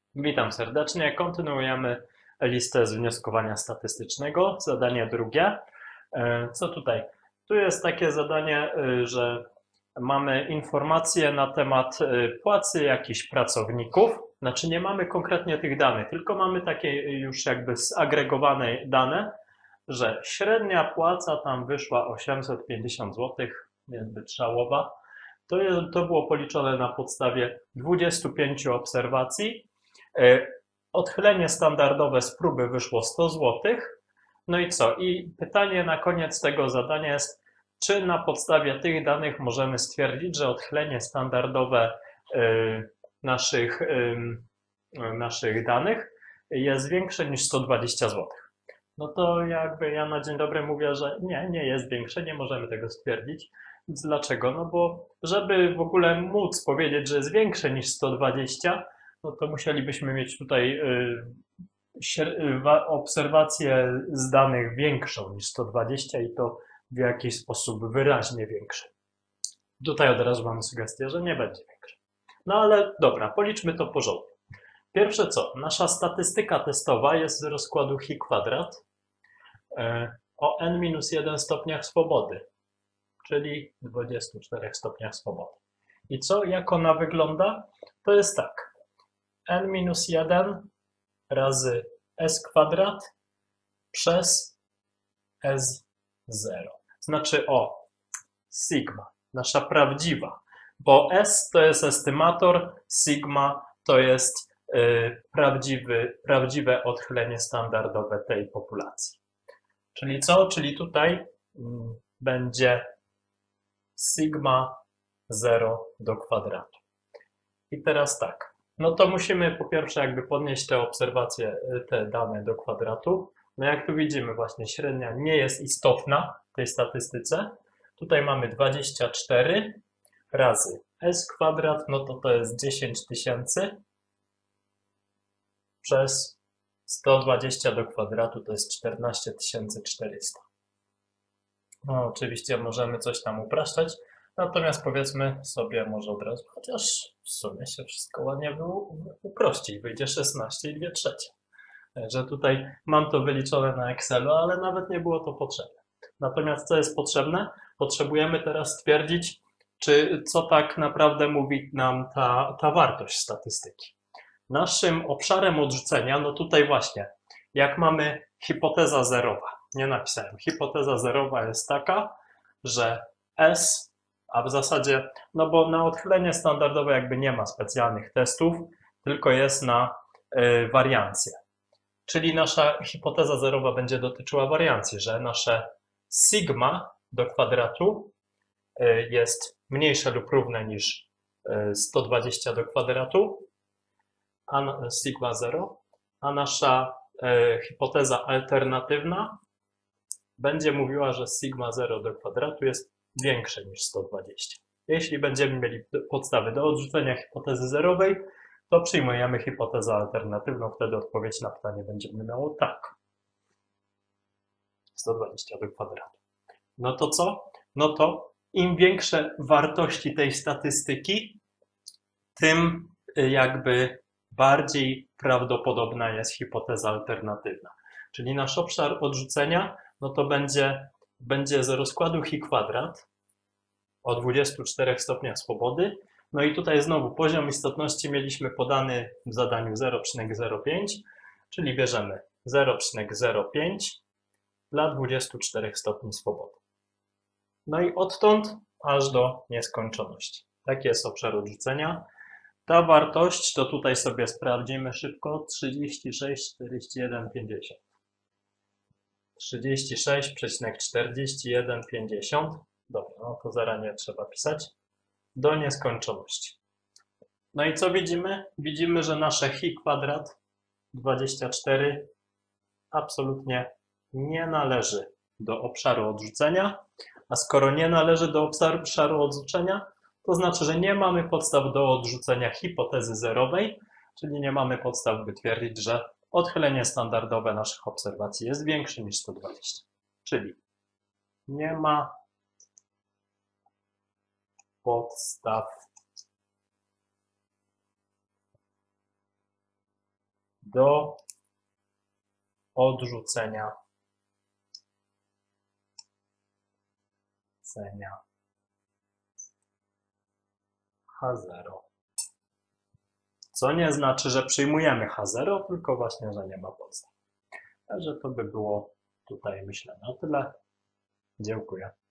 Witam serdecznie. Kontynuujemy listę z wnioskowania statystycznego. Zadanie drugie. Co tutaj? Tu jest takie zadanie, że mamy informacje na temat płacy jakichś pracowników. Znaczy nie mamy konkretnie tych danych, tylko mamy takie już jakby zagregowane dane, że średnia płaca tam wyszła 850 zł, niezbyt żałowa. To było policzone na podstawie 25 obserwacji. Odchylenie standardowe z próby wyszło 100 zł. No i co? I pytanie na koniec tego zadania jest, czy na podstawie tych danych możemy stwierdzić, że odchylenie standardowe naszych danych jest większe niż 120 zł. No to jakby ja na dzień dobry mówię, że nie jest większe, nie możemy tego stwierdzić. Dlaczego? No bo żeby w ogóle móc powiedzieć, że jest większe niż 120, no to musielibyśmy mieć tutaj obserwację z danych większą niż 120 i to w jakiś sposób wyraźnie większe. Tutaj od razu mamy sugestię, że nie będzie większe. No ale dobra, policzmy to porządnie. Pierwsze co? Nasza statystyka testowa jest z rozkładu chi kwadrat o n-1 stopniach swobody, czyli 24 stopniach swobody. I co? Jak ona wygląda? To jest tak. n-1 razy s kwadrat przez s0. Znaczy sigma, nasza prawdziwa, bo s to jest estymator, sigma to jest prawdziwe odchylenie standardowe tej populacji. Czyli co? Czyli tutaj będzie sigma 0 do kwadratu. I teraz tak, no to musimy po pierwsze jakby podnieść te obserwacje, te dane do kwadratu. No jak tu widzimy właśnie średnia nie jest istotna w tej statystyce. Tutaj mamy 24 razy s kwadrat, no to jest 10 000 przez 120 do kwadratu to jest 14 400. No oczywiście możemy coś tam upraszczać, natomiast powiedzmy sobie może od razu, chociaż w sumie się wszystko ładnie uprości, wyjdzie 16,2. Że tutaj mam to wyliczone na Excelu, ale nawet nie było to potrzebne. Natomiast co jest potrzebne? Potrzebujemy teraz stwierdzić, co tak naprawdę mówi nam ta wartość statystyki. Naszym obszarem odrzucenia, no tutaj właśnie, jak mamy hipoteza zerowa, nie napisałem, hipoteza zerowa jest taka, że S, a w zasadzie, no bo na odchylenie standardowe jakby nie ma specjalnych testów, tylko jest na wariancję. Czyli nasza hipoteza zerowa będzie dotyczyła wariancji, że nasze sigma do kwadratu jest mniejsze lub równe niż 120 do kwadratu, a sigma 0, a nasza hipoteza alternatywna będzie mówiła, że sigma 0 do kwadratu jest większe niż 120. Jeśli będziemy mieli podstawy do odrzucenia hipotezy zerowej, to przyjmujemy hipotezę alternatywną, wtedy odpowiedź na pytanie będziemy miało tak. 120 do kwadratu. No to co? No to im większe wartości tej statystyki, tym jakby bardziej prawdopodobna jest hipoteza alternatywna. Czyli nasz obszar odrzucenia, no to będzie z rozkładu chi kwadrat o 24 stopniach swobody. No i tutaj znowu poziom istotności mieliśmy podany w zadaniu 0,05, czyli bierzemy 0,05 dla 24 stopni swobody. No i odtąd aż do nieskończoności. Taki jest obszar odrzucenia. Ta wartość to tutaj sobie sprawdzimy szybko 36, 41, 50. 36,4150. Dobra, no to zaraz nie trzeba pisać. Do nieskończoności. No i co widzimy? Widzimy, że nasze chi kwadrat 24 absolutnie nie należy do obszaru odrzucenia, a skoro nie należy do obszaru odrzucenia, to znaczy, że nie mamy podstaw do odrzucenia hipotezy zerowej, czyli nie mamy podstaw, by twierdzić, że odchylenie standardowe naszych obserwacji jest większe niż 120. Czyli nie ma podstaw do odrzucenia H0. Co nie znaczy, że przyjmujemy H0, tylko właśnie, że nie ma podstaw. Także to by było tutaj, myślę, na tyle. Dziękuję.